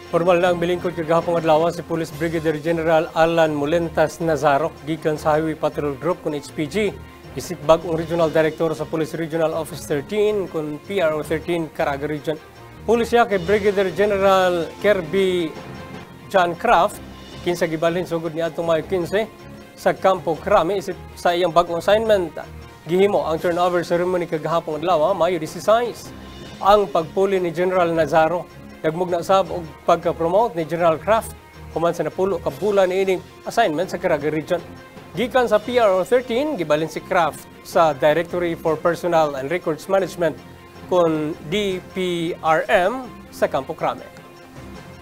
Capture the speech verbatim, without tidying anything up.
Formal na ang milingkod kagahapong adlaw si Police Brigadier General Alan Molentas Nazarro gikan sa Highway Patrol Group kun H P G. Isip bagong Regional Director sa Police Regional Office thirteen kun P R O thirteen Caraga Region. Pulisya kay Brigadier General Kirby John Craft kinsa gibalhin sugod ni atong Mayo fifteen sa Campo Crame isip sa iyang bagong assignment. Gihimo ang turnover ceremony kagahapong adlaw Mayo sixteen. Ang pagpuli ni General Nazarro nagmug na sab og pagka-promote ni General Craft human sa napulo ka bulan niining assignment sa Caraga Region. Gikan sa P R O thirteen, gibalin si Craft sa Directory for Personnel and Records Management kon D P R M sa Campo Crame.